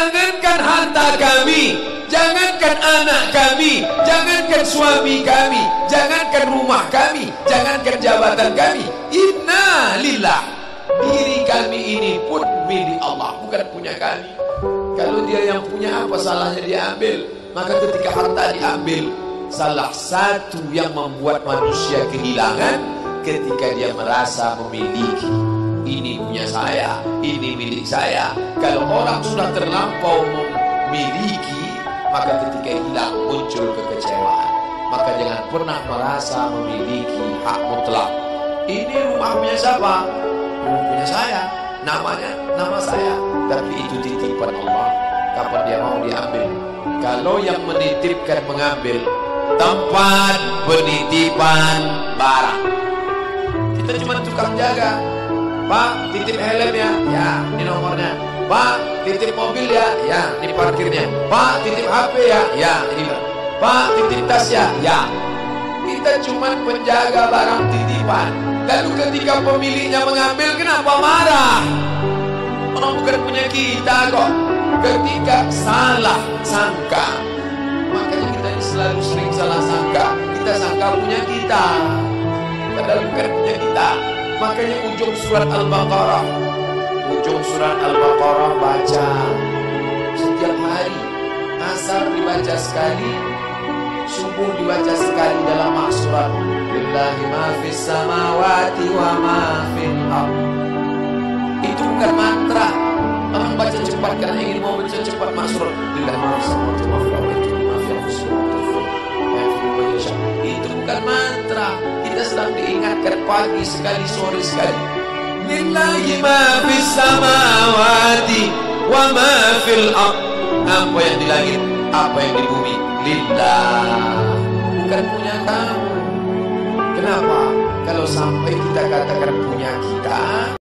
Jangankan harta kami, jangankan anak kami, jangankan suami kami, jangankan rumah kami, jangankan jabatan kami. Inna lillah, diri kami ini pun milik Allah, bukan punya kami. Kalau dia yang punya, apa salahnya diambil? Maka ketika harta diambil, salah satu yang membuat manusia kehilangan ketika dia merasa memiliki. Ini punya saya, ini milik saya. Kalau orang sudah terlampau memiliki, maka ketika hilang muncul kekecewaan. Maka jangan pernah merasa memiliki hak mutlak. Ini rumah punya siapa? Rumah punya saya, namanya nama saya. Tapi itu titipan Allah, kapan dia mau diambil. Kalau yang menitipkan mengambil, tempat penitipan barang, kita cuma tukang jaga. Pak, titip helm ya, ya, ini nomornya. Pak, titip mobil ya, ya, ini parkirnya. Pak, titip HP ya, ya, ini. Pak, titip tas ya, ya. Kita cuma penjaga barang titipan. Lalu ketika pemiliknya mengambil, kenapa marah? Orang bukan punya kita kok. Ketika salah sangka, makanya kita selalu sering salah sangka. Kita sangka punya kita, padahal bukan punya kita. Makanya ujung surat Al-Baqarah, baca setiap hari. Asar dibaca sekali, subuh dibaca sekali dalam maksurat. Lillahi ma fis samawati wa ma fil ardh. Itu bukan mantra. Orang baca cepat karena ingin mau baca cepat maksurat. Lillahi ma fis samawati wa ma fil ardh. Itu bukan mantra. Kita sedang diingatkan pagi sekali, sore sekali. Lillahi ma fis samawati wa ma fil ardh. Apa yang di langit, apa yang di bumi, lillah, bukan punya kamu. Kenapa? Kalau sampai kita katakan punya kita,